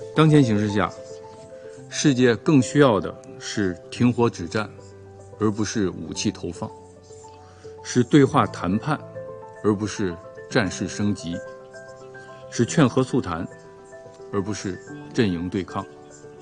当前形势下，世界更需要的是停火止战，而不是武器投放；是对话谈判，而不是战事升级；是劝和促谈，而不是阵营对抗。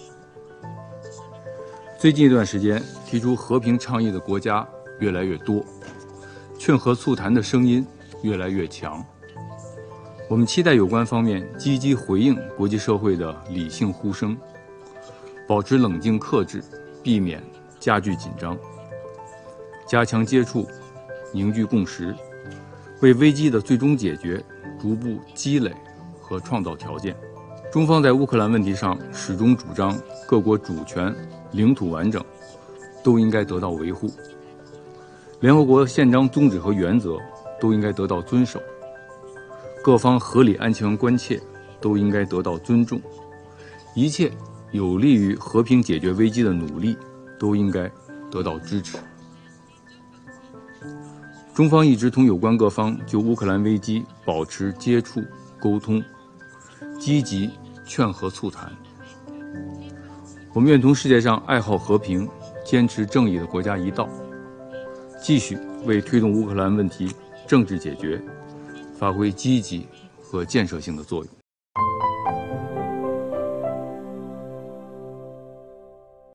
最近一段时间，提出和平倡议的国家越来越多，劝和促谈的声音越来越强。我们期待有关方面积极回应国际社会的理性呼声，保持冷静克制，避免加剧紧张，加强接触，凝聚共识，为危机的最终解决逐步积累和创造条件。中方在乌克兰问题上始终主张各国主权、领土完整都应该得到维护，联合国宪章宗旨和原则都应该得到遵守，各方合理安全关切都应该得到尊重，一切有利于和平解决危机的努力都应该得到支持。中方一直同有关各方就乌克兰危机保持接触沟通，积极劝和促谈。我们愿同世界上爱好和平、坚持正义的国家一道，继续为推动乌克兰问题政治解决发挥积极和建设性的作用。